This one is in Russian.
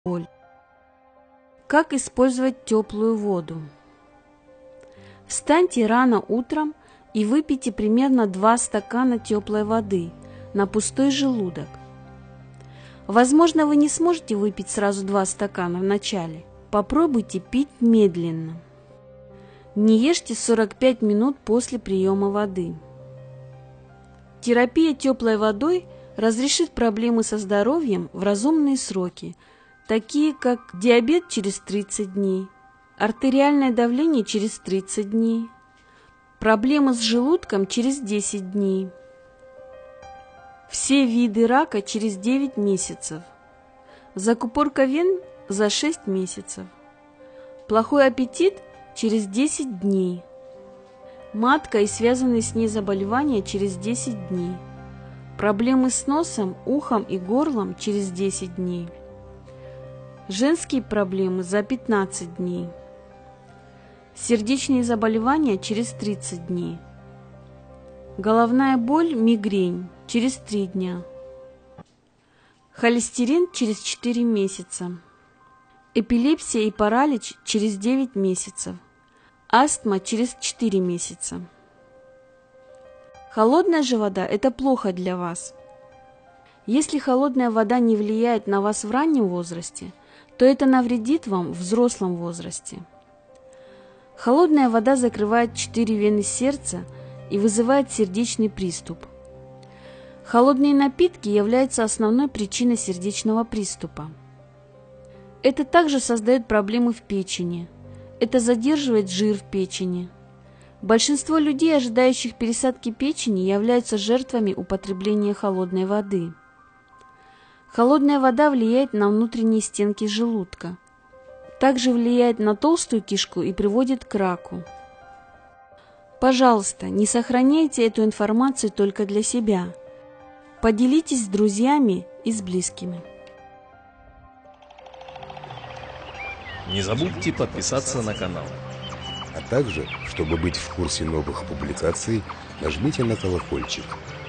боль. Как использовать теплую воду? Встаньте рано утром и выпейте примерно 2 стакана теплой воды на пустой желудок. Возможно, вы не сможете выпить сразу 2 стакана в начале. Попробуйте пить медленно. Не ешьте 45 минут после приема воды. Терапия теплой водой разрешит проблемы со здоровьем в разумные сроки, такие как диабет через 30 дней, артериальное давление через 30 дней, проблемы с желудком через 10 дней, все виды рака через 9 месяцев, закупорка вен за 6 месяцев, плохой аппетит через 10 дней, матка и связанные с ней заболевания через 10 дней, проблемы с носом, ухом и горлом через 10 дней, женские проблемы за 15 дней, сердечные заболевания через 30 дней, головная боль, мигрень через 3 дня, холестерин через 4 месяца, эпилепсия и паралич через 9 месяцев, астма через 4 месяца. Холодная же вода – это плохо для вас. Если холодная вода не влияет на вас в раннем возрасте, то это навредит вам в взрослом возрасте. Холодная вода закрывает 4 вены сердца и вызывает сердечный приступ. Холодные напитки являются основной причиной сердечного приступа. Это также создает проблемы в печени. Это задерживает жир в печени. Большинство людей, ожидающих пересадки печени, являются жертвами употребления холодной воды. Холодная вода влияет на внутренние стенки желудка. Также влияет на толстую кишку и приводит к раку. Пожалуйста, не сохраняйте эту информацию только для себя. Поделитесь с друзьями и с близкими. Не забудьте подписаться на канал. А также, чтобы быть в курсе новых публикаций, нажмите на колокольчик.